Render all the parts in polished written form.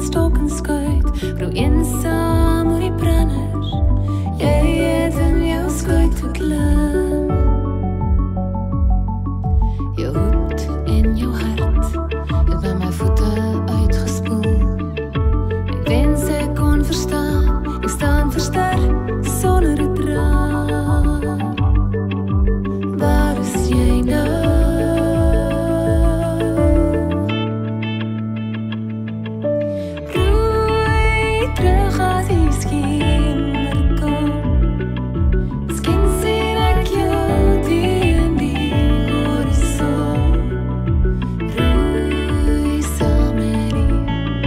stok en skuit, rou eensaam oor die branders. Jy het in jou skuit geklim. Jou hoed en jou hart het by my voete uitgespoel. Ek wens ek kon verstaan, ek staan verster sonder 'n traan. Waar is jy nou? Roei terug as die skemer kom. Miskien sien ek jou teen die horison. Roei saam met die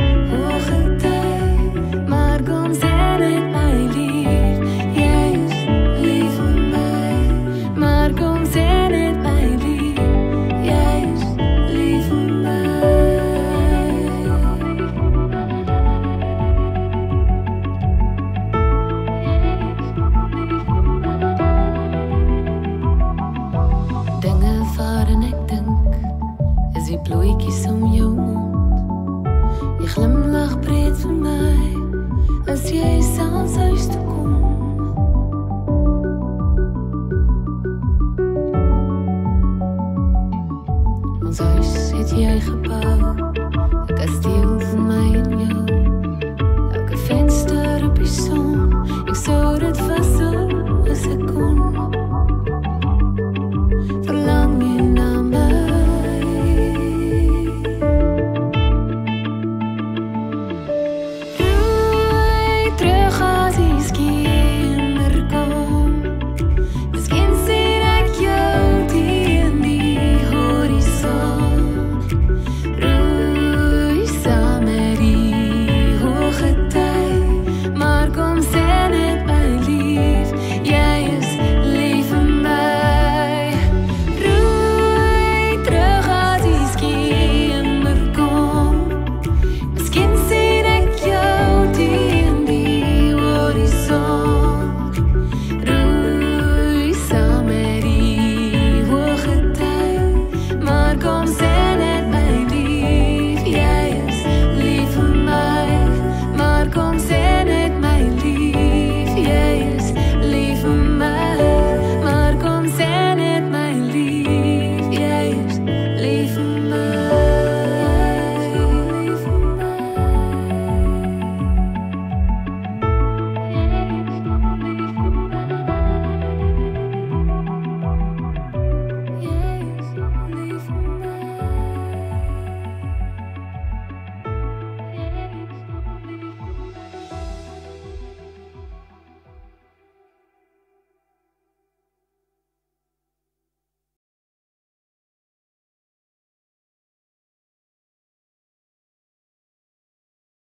hoogtyd, maar kom sien ek my lief. Jy is lief vir my, maar kom sien ek my lief. Jy is lief vir my. Dinge waarin ek dink, is die bloetjies om jou mond. Jy glimlag breed vir my, as jy selfs huis toe kom. Ons huis het jy gebou, 'n kasteel